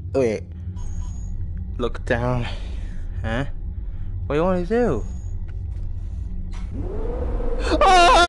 Wait. Look down. Huh? What do you want to do? Ah!